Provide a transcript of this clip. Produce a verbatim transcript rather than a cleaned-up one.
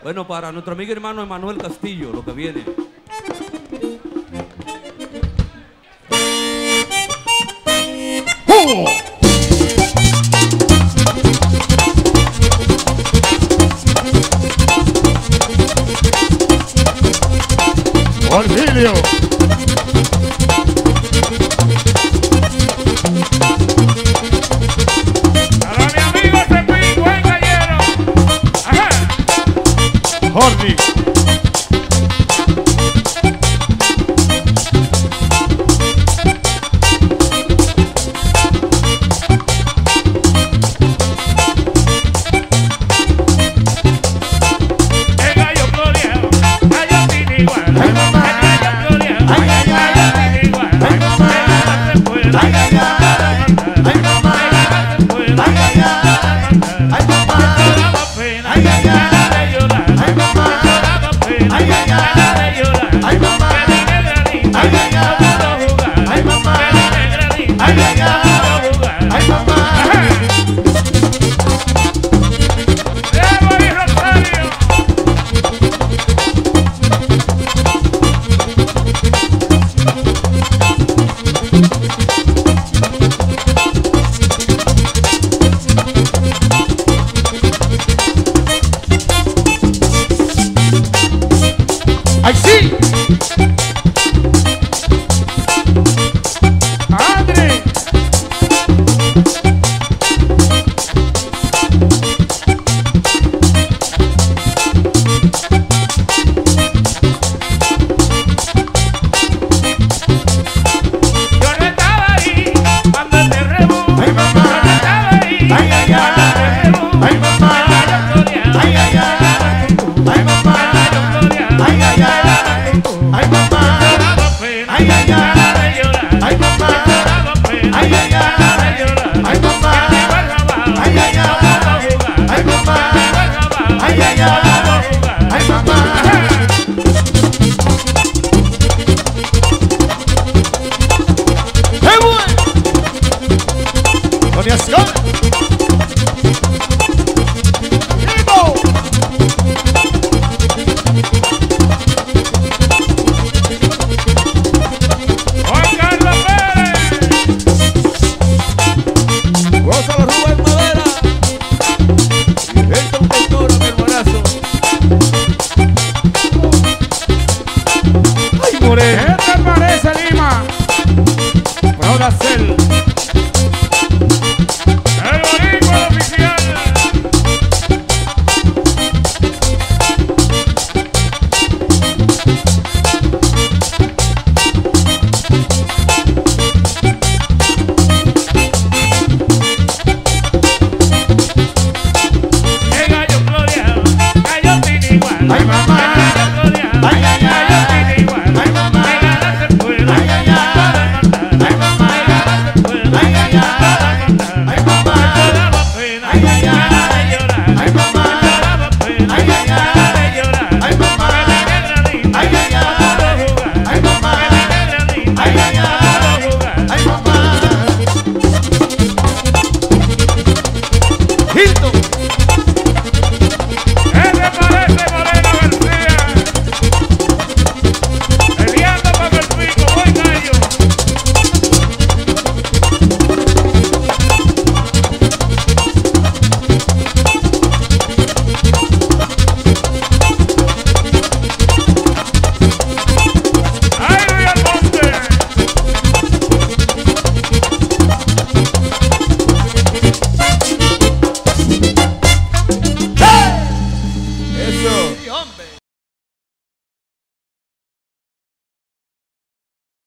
Bueno, para nuestro amigo y hermano Emanuel Castillo, lo que viene. ¡Oh! Orgilio. Para mi amigo Cepín, buen gallero. Ajá. Jordi. El gallo floreado, gallo tiene igual. Ay, mamá. El gallo floreado, Ay, ay, ay. gallo tiene igual. Ay, mamá. El gallo se puede. Ay, ay, ay. Ay, mamá. El gallo se puede. Ay, ay, ay. Ay, mamá. Daba pena, Ay, ay, ay. ganas de llorar. Ay, mamá. Daba pena, Ay, ay, ay. ganas de llorar. Ay, mamá. Que mi negra linda, Ay, ay, ay. no pudo jugar. Ay, mamá. Que mi negra linda, Ay, ay, ay. no pudo jugar. Ay, mamá. Ajá. Diego y Rosario. ¡Ay, sí! André. Yo no estaba ahí cuando te rebú. Ay, mamá. Yo no estaba ahí Ay, ay, cuando te ay. rebú. Ay, mamá. El gallo floreado, Ay, ay, ay. Ay, mamá. el gallo floreado, Ay, ay, ay. Ay, mamá. daba pena, Ay, ay, ay. ganas de llorar. Ay, mamá. Daba pena, Ay, ay, ay. ganas de llorar. Ay, mamá. Que mi barrabao Ay, ay, no pudo ay. jugar. Ay, mamá. Mi barrabao Ay, ay, no ay. pudo jugar. Ay, mamá. ¡Qué bueno! Doña Escobar. ¡Vivo! Juan Carlos Pérez. Gózalo, Rubén Madera. Y Hilton Ventura, mi hermanazo. ¡Ay, Moreno! ¿Qué te parece, Lima? Prodacel. El boricua oficial. El gallo floreado, gallo tiene igual. Ay, mamá.